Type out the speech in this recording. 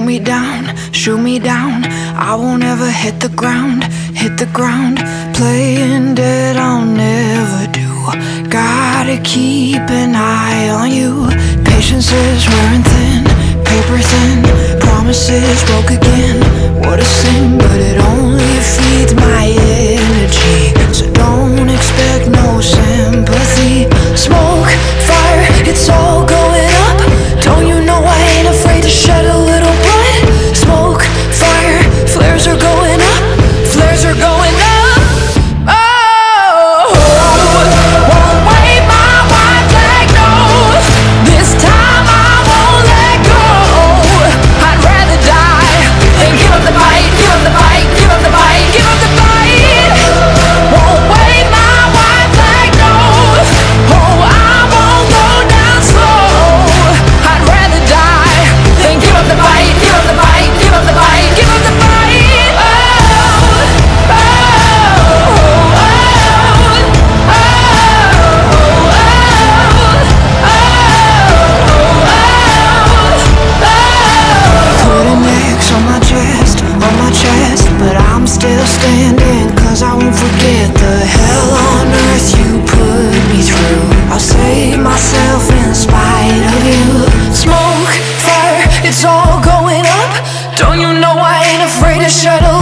me down, shoot me down. I won't ever hit the ground, hit the ground. Playing dead I'll never do. Gotta keep an eye on you. Patience is wearing thin, paper thin. Promises broke again. What a sin, but it only feeds my energy. So don't expect no sympathy. Smoke, fire, it's all going up. Don't you know I ain't afraid to shed a little blood? Smoke, fire, flares are going up, flares are going up. Oh, won't wave my white flag, no. This time I won't let go. I'd rather die than give up the fight, give up the fight, give up the fight, give up the fight. Won't wave my white flag, no. Oh, I won't go down slow. I'd rather die than give up the fight, give up the fight, give up the fight, give up the fight. But I'm still standing, cause I won't forget the hell on earth you put me through. I'll save myself in spite of you. Smoke, fire, it's all going up. Don't you know I ain't afraid to shed a